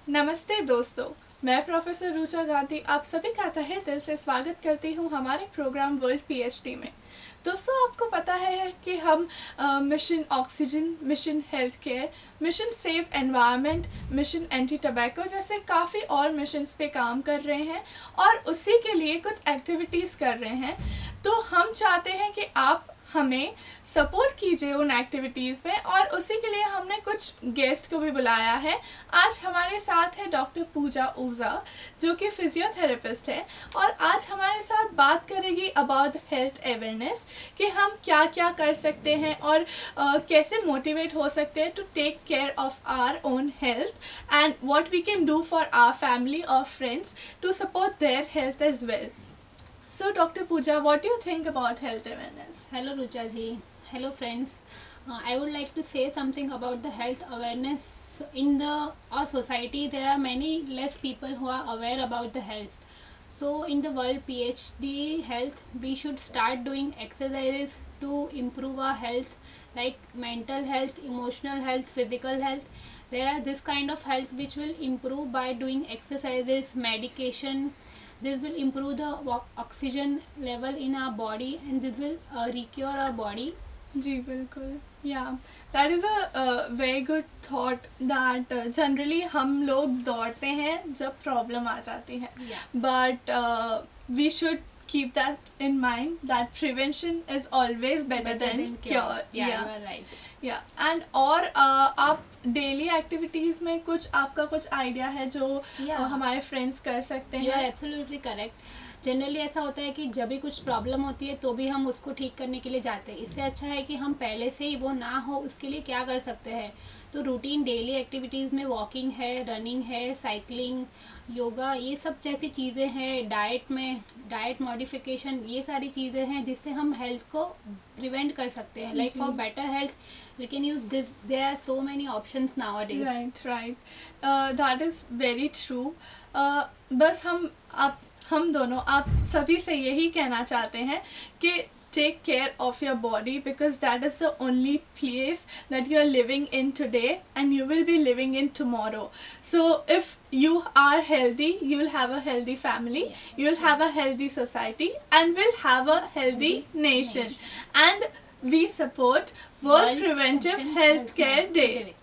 नमस्ते दोस्तों, मैं प्रोफेसर रुचा गांधी आप सभी का तहे दिल से स्वागत करती हूं हमारे प्रोग्राम वर्ल्ड पीएचडी में। दोस्तों, आपको पता है कि हम mission oxygen, mission health care, mission safe environment, mission anti tobacco जैसे काफ़ी और मिशंस पे काम कर रहे हैं और उसी के लिए कुछ एक्टिविटीज़ कर रहे हैं। तो हम चाहते हैं कि आप हमें सपोर्ट कीजिए उन एक्टिविटीज़ में और उसी के लिए हमने कुछ गेस्ट को भी बुलाया है। आज हमारे साथ है डॉक्टर पूजा ओझा जो कि फिजियोथेरेपिस्ट है और आज हमारे साथ बात करेगी अबाउट हेल्थ अवेयरनेस कि हम क्या क्या कर सकते हैं और कैसे मोटिवेट हो सकते हैं to take care of our own health and what we can do for our family और friends to support their health as well. So, Dr. Pooja, what do you think about health awareness? Hello Rucha ji. Hello friends. I would like to say something about the health awareness. In our society, there are many less people who are aware about the health. So in the world PhD health, we should start doing exercises to improve our health, like mental health, emotional health, physical health. There are this kind of health which will improve by doing exercises, medication. This will improve the oxygen level in our body and this will recure our body. जी बिल्कुल, yeah, that is a very good thought that generally हम लोग दौड़ते हैं जब problem आ जाती है, but we should keep that in mind that prevention is always better than cure. Yeah, you are right. And और आप डेली एक्टिविटीज़ में आपका कुछ आइडिया है जो हमारे फ्रेंड्स कर सकते हैं? You are absolutely correct. Generally ऐसा होता है कि जब भी कुछ प्रॉब्लम होती है तो भी हम उसको ठीक करने के लिए जाते हैं। इससे अच्छा है कि हम पहले से ही वो ना हो, उसके लिए क्या कर सकते हैं। तो रूटीन डेली एक्टिविटीज़ में वॉकिंग है, रनिंग है, साइकिलिंग, योगा, ये सब जैसी चीज़ें हैं। डाइट मॉडिफिकेशन, ये सारी चीज़ें हैं जिससे हम हेल्थ को प्रिवेंट कर सकते हैं। Like for better health we can use this. There are so many options nowadays. Right. That is very true. बस हम दोनों आप सभी से यही कहना चाहते हैं कि take care of your body because that is the only place that you are living in today and you will be living in tomorrow. So if you are healthy, you will have a healthy family, you will have a healthy society and will have a healthy nation. And we support World Preventive Healthcare Day.